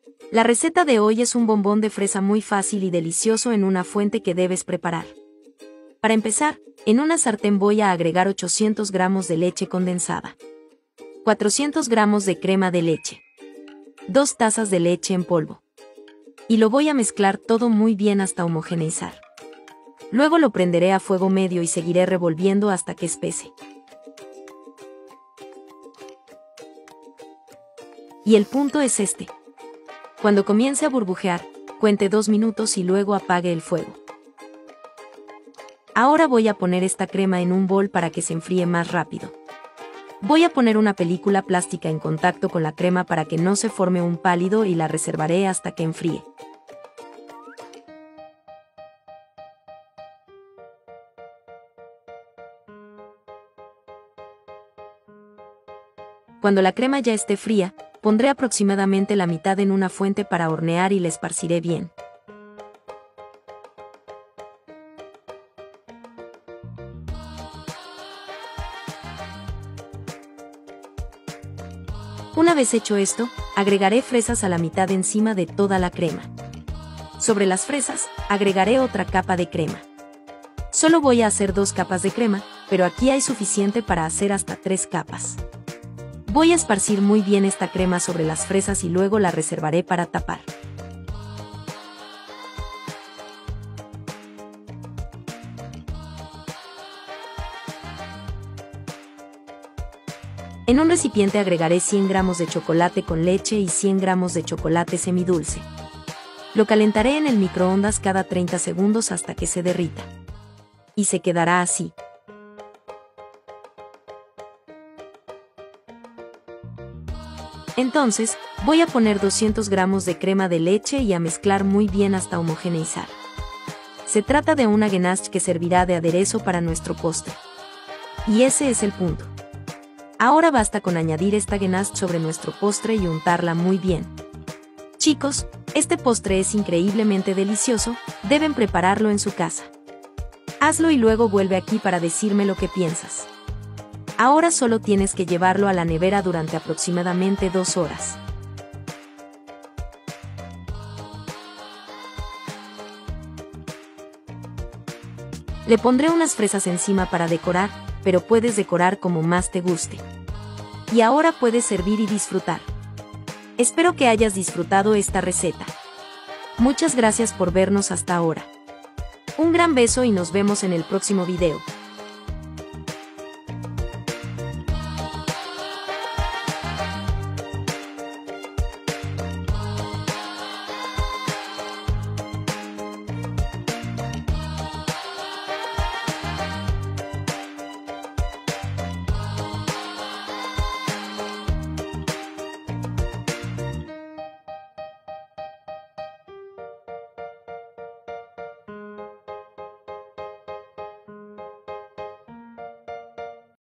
La receta de hoy es un bombón de fresa muy fácil y delicioso en una fuente que debes preparar. Para empezar, en una sartén voy a agregar 800 gramos de leche condensada, 400 gramos de crema de leche, 2 tazas de leche en polvo. Y lo voy a mezclar todo muy bien hasta homogeneizar. Luego lo prenderé a fuego medio y seguiré revolviendo hasta que espese. Y el punto es este. Cuando comience a burbujear, cuente 2 minutos y luego apague el fuego. Ahora voy a poner esta crema en un bol para que se enfríe más rápido. Voy a poner una película plástica en contacto con la crema para que no se forme un pálido y la reservaré hasta que enfríe. Cuando la crema ya esté fría, pondré aproximadamente la mitad en una fuente para hornear y la esparciré bien. Una vez hecho esto, agregaré fresas a la mitad encima de toda la crema. Sobre las fresas, agregaré otra capa de crema. Solo voy a hacer 2 capas de crema, pero aquí hay suficiente para hacer hasta 3 capas. Voy a esparcir muy bien esta crema sobre las fresas y luego la reservaré para tapar. En un recipiente agregaré 100 gramos de chocolate con leche y 100 gramos de chocolate semidulce. Lo calentaré en el microondas cada 30 segundos hasta que se derrita. Y se quedará así. Entonces, voy a poner 200 gramos de crema de leche y a mezclar muy bien hasta homogeneizar. Se trata de una ganache que servirá de aderezo para nuestro postre. Y ese es el punto. Ahora basta con añadir esta ganache sobre nuestro postre y untarla muy bien. Chicos, este postre es increíblemente delicioso, deben prepararlo en su casa. Hazlo y luego vuelve aquí para decirme lo que piensas. Ahora solo tienes que llevarlo a la nevera durante aproximadamente 2 horas. Le pondré unas fresas encima para decorar, pero puedes decorar como más te guste. Y ahora puedes servir y disfrutar. Espero que hayas disfrutado esta receta. Muchas gracias por vernos hasta ahora. Un gran beso y nos vemos en el próximo video.